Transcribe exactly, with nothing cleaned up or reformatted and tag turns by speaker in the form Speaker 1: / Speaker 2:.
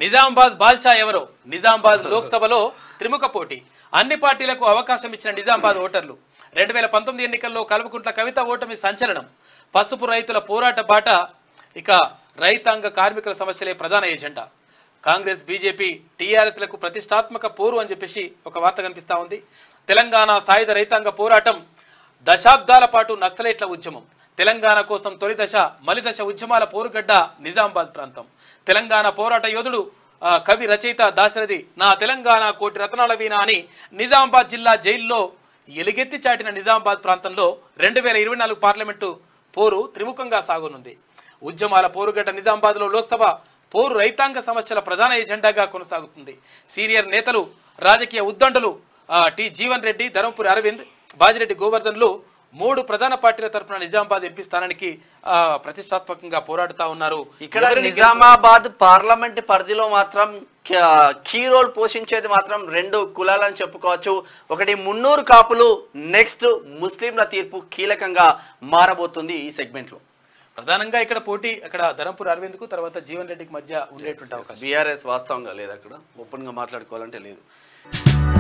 Speaker 1: నిజామాబాద్ బాద్షా ఎవరో నిజామాబాద్ లోక్సభలో త్రిముఖ పోటీ అన్ని పార్టీలకు అవకాశం ఇచ్చిన నిజామాబాద్ ఓటర్లు రెండు వేల పంతొమ్మిది ఎన్నికల్లో కల్వకుంట్ల కవిత ఓటమి సంచలనం పసుపు రైతుల పోరాట బాట ఇక రైతాంగ కార్మికుల సమస్యలే ప్రధాన ఎజెండా కాంగ్రెస్ బీజేపీ టీఆర్ఎస్లకు ప్రతిష్టాత్మక పోరు అని చెప్పేసి ఒక వార్త కనిపిస్తా ఉంది తెలంగాణ సాయుధ రైతాంగ పోరాటం దశాబ్దాల పాటు నక్సలైట్ల ఉద్యమం తెలంగాణ కోసం తొలి దశ మలి దశ ఉద్యమాల పోరుగడ్డ నిజామాబాద్ ప్రాంతం తెలంగాణ పోరాట యోధుడు కవి రచయిత దాశరథి నా తెలంగాణ కోటి రత్నాల వీణ అని నిజామాబాద్ జిల్లా జైల్లో ఎలుగెత్తి చాటిన నిజామాబాద్ ప్రాంతంలో రెండు వేల ఇరవై నాలుగు పార్లమెంటు పోరు త్రిముఖంగా సాగనుంది ఉద్యమాల పోరుగడ్డ నిజామాబాద్లో లోక్సభ పోరు రైతాంగ సమస్యల ప్రధాన ఎజెండాగా కొనసాగుతుంది సీనియర్ నేతలు రాజకీయ ఉద్దండులు టి జీవన్ రెడ్డి ధర్మపురి అరవింద్ బాజిరెడ్డి గోవర్ధన్లు మూడు ప్రధాన పార్టీల తరఫున నిజామాబాద్ ఎంపీ స్థానానికి ప్రతిష్టాత్మకంగా పోరాడుతా ఉన్నారు
Speaker 2: ఇక్కడ నిజామాబాద్ పార్లమెంట్ పరిధిలో మాత్రం కీ రోల్ పోషించేది మాత్రం రెండు కులాలని చెప్పుకోవచ్చు ఒకటి మున్నూరు కాపులు నెక్స్ట్ ముస్లింల తీర్పు కీలకంగా మారబోతుంది ఈ సెగ్మెంట్ లో
Speaker 1: ప్రధానంగా ఇక్కడ పోటీ అక్కడ ధర్మపురి అరవింద్ కు తర్వాత జీవన్ రెడ్డికి మధ్య ఉండేటువంటి అవకాశం
Speaker 2: బీఆర్ఎస్ వాస్తవంగా లేదు అక్కడ ఓపెన్ గా మాట్లాడుకోవాలంటే లేదు